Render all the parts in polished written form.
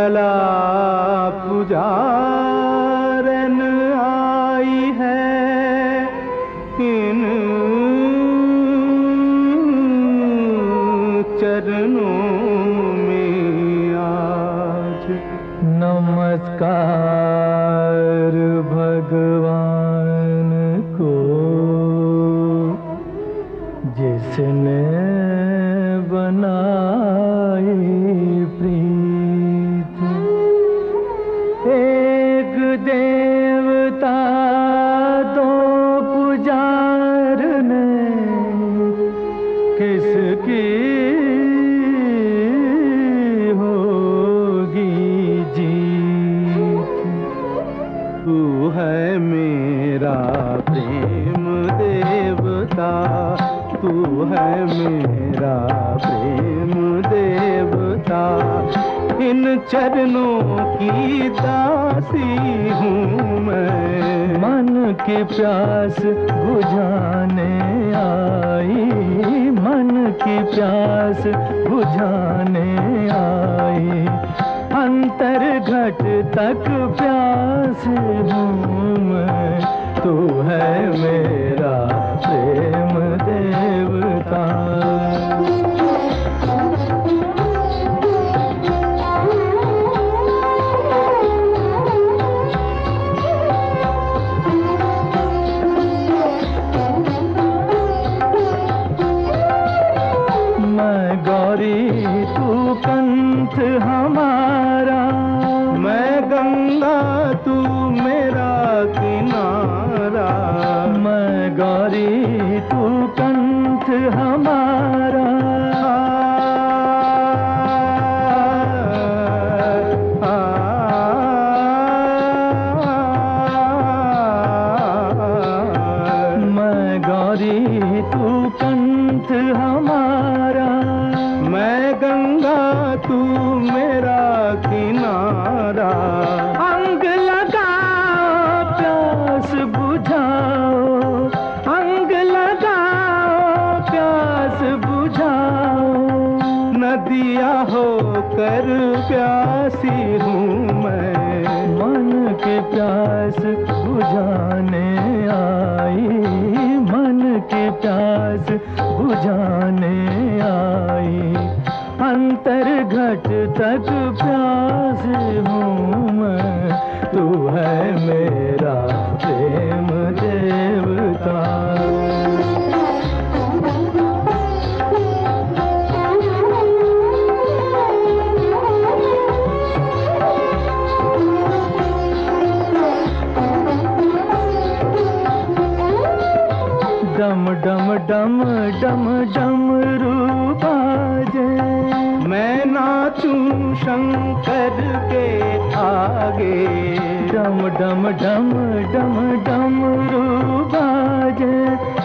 कला पुजारन आई है इन चरणों में आज। नमस्कार भगवान को जिसने बनाई प्रीत। एक देवता दो पुजारने किसकी होगी जीत। तू है मेरा प्रेम देवता, तू है मेरा प्रेम देवता। इन चरणों की दासी हूँ मैं। मन की प्यास बुझाने आई, मन की प्यास बुझाने आई। अंतर घट तक प्यास हूँ मैं। तू है मेरा प्रेम देवता। मैं गौरी तू कंठ हमारा, मैं गंगा तू मेरा किनारा। मैं गौरी तू कंठ हमारा। मैं गौरी तू कंठ हमारा। मैं गंगा तू मेरा किनारा। अंग लगाओ प्यास बुझाओ, अंग लगाओ प्यास बुझाओ। नदिया होकर प्यासी हूँ मैं। मन की प्यास बुझाने आई, मन की प्यास बुझाने आई। अंतर घट तक प्यास हूँ मैं। तू है मेरा प्रेम देवता। डम डम डम डम डम रूबाजे। मैं नाचूं शंकर के आगे। डम डम डम डम डम रूबाजे।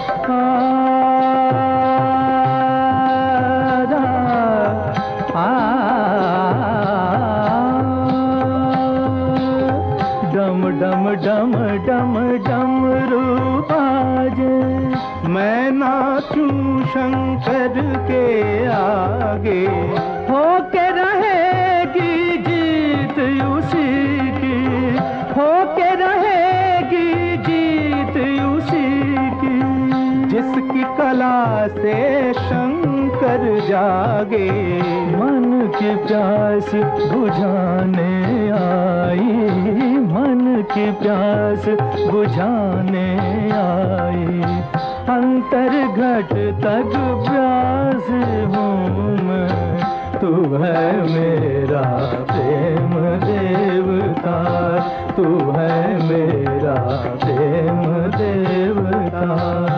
डम डम डम डम डम रूबाजे। मैं नाचूं शंकर के आगे। होके रहेगी जीत उसी की, होके रहेगी जीत उसी की। जिसकी कला से शंकर जागे। मन की प्यास बुझाने आई, मन की प्यास बुझाने आई। अंतर घट तक प्यास हूँ मैं। तू है मेरा प्रेम देवता, तू है मेरा प्रेम देवता।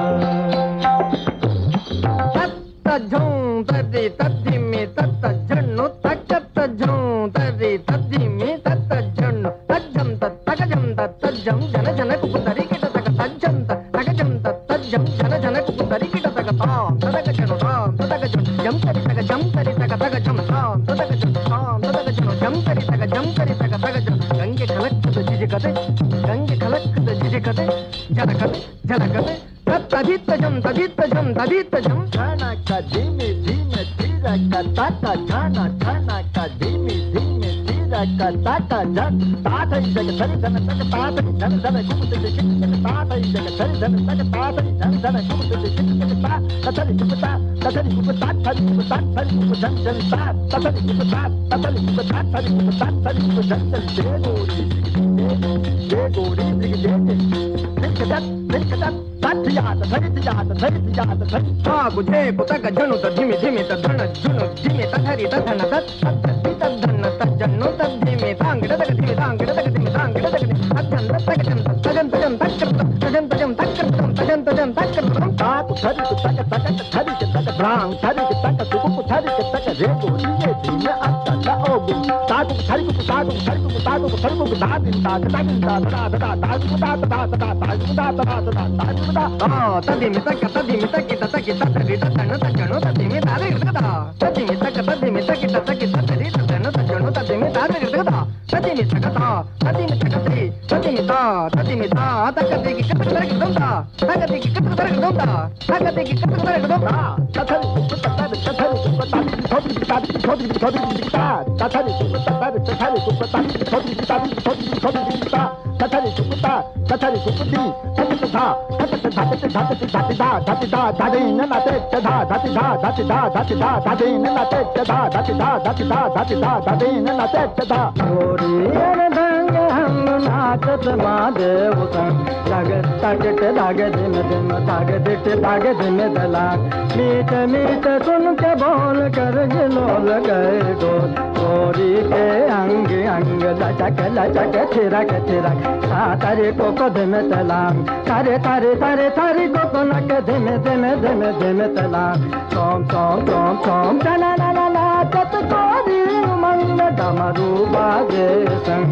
तज्जों तर्री तद्धि में तत्तज्जन्नु तज्जों तर्री तद्धि में तत्तज्जन्नु तज्जं तत्तगजं तत्तज्जं जन जन कुकुतरि किट तक तज्जं तत्तगजं तत्तज्जं जन जन कुकुतरि किट तक तां तदगजनु जम करि तक तगजं तां तदगजनु जम करि तक तगजं गंगे खलक्कद जिजिकते गंगे खलक्कद जिजिकते जनकते जनकते तदित्तजं तदित्तजं तदित्तजं धीमे धीमे धीरा का ताता जाना धीमे धीमे धीरा गुजे पुतक झणु तधिमि धिमि तद्धण झुनु धिमि तधरि तद्धण तद्धि तद्धण तज्जन्नु तद्धिमि तांगिड तगधिमि तांगिड तगधिमि तांगिड तगधिमि तज्जन तगजन तजन तजन तक्कृतं तजन तजन तक्कृतं तजन तजन तक्कृतं ताकु धरि तक तक धरि तक द्रां धरि तक सुकु धरि तक रेगो रिये धिमि अत्ता ओगु ताकु धरि ताकु धरि ताकु धरि दादिन दादिन दादा दादा दाकु दादा दादा दाकु दादा दादा दाकु दादा तधिमि तक तधिमि तक तक तधरि तद्धण तज्जनु तधिमि तादि कृतदा तधिमि तक तधिमि तक तक तधरि तद्धण तज्जनु तधिमि तादि कृतदा तधिमि तकता तधिमि तकति तधिमि ता तधिमि ता तकति कि कत कर कृतं ता तकति कि कत कर कृतं ता तकति कि कत कर कृतं ता तथरि सुपतरि छोटी छोटी ता तथरि सुपतरि तथरि छोटी छोटी ता तथरि सुपता तथरि सुपति तथा धाति धाति नाते तथा धाति धाति धाति धाति नाते तथा धाति धाति धाति धाति नाते तथा गोरी रंग हम नाचत महादेव संग लग तगट लागे दिन दिन तागे दिट लागे दिन दला मीठ मीठ सुन के बोल कर गिलोल गए डोल गोरी के अंग अंग लचक थिरक तारे को कदम तलाम तारे तारे तारे तारे को नक धीमे धीमे धीमे धीमे तलाम सोम सोम सोम सोम ला ला ला ला चत गोरी मंग डमरू बाजे संग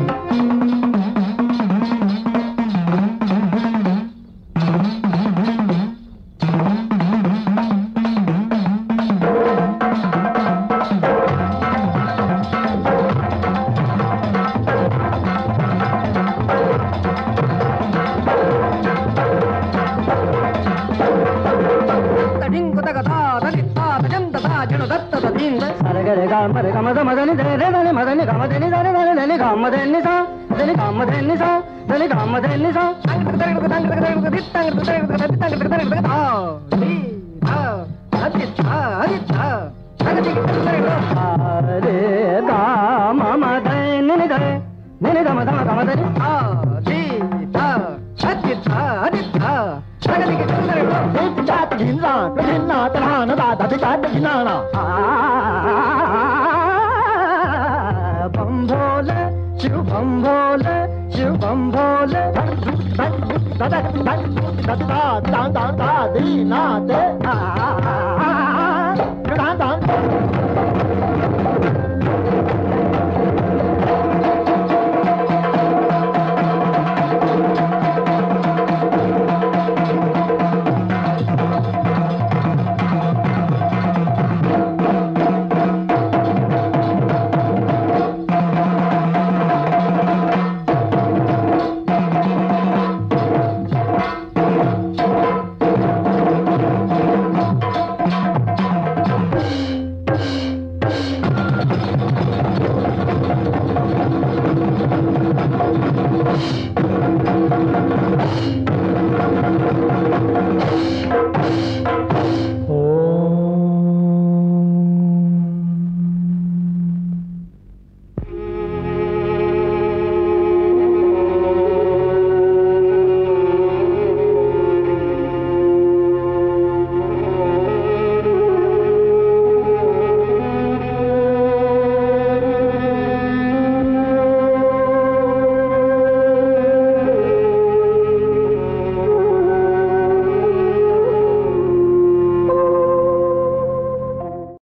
मरे गमद मदनि दे रे दनि मदनि गमदनि दरे दरे दनि गमदनि सा दनि गमदनि सा दनि गमदनि सा रे गा मम दनि दे निनि गम दम गमदनि आ दी ता अति ता अति ता सगति के करे दित जात गिन्ना तहान दा दति जात गिन्ना शिव बम भोले दादा दादा दादा दीना दे